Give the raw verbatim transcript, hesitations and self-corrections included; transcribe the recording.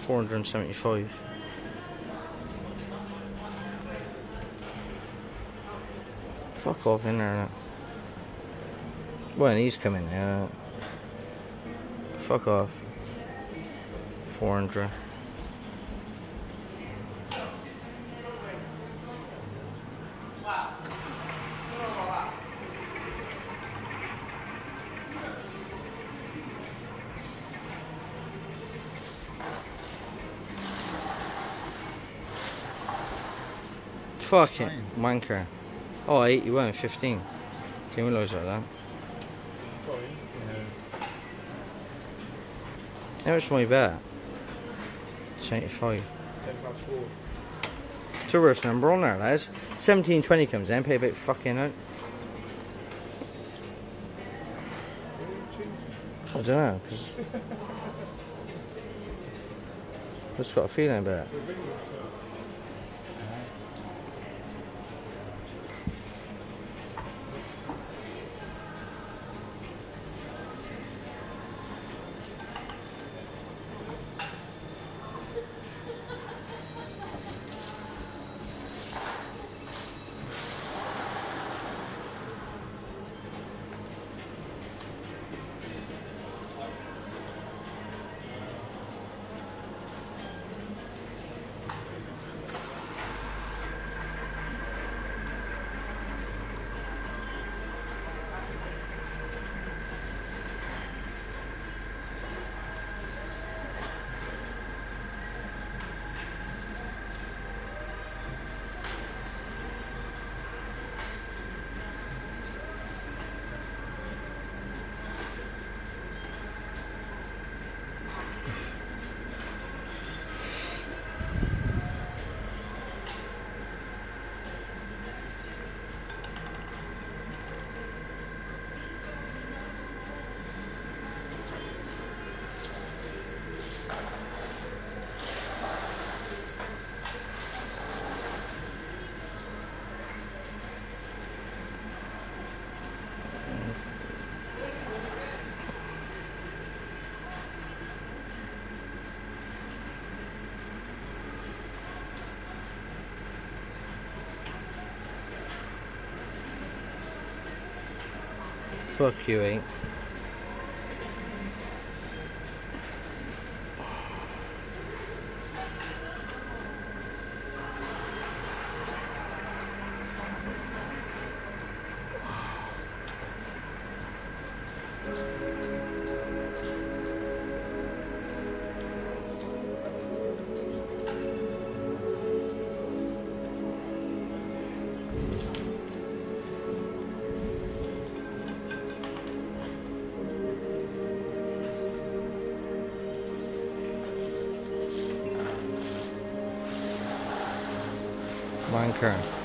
four hundred seventy-five. Fuck off in there now. Well, he's coming now. Fuck off. four hundred. Fuck it, wanker. Oh, eight, you went fifteen. Didn't realise like that. Sorry. Yeah. How much my bet? It's eighty-five. ten past four. It's a worse number on there, lads. seventeen twenty comes in, pay about fucking out. I don't know, because I've just got a feeling about it. Fuck you, ain't. Wanker.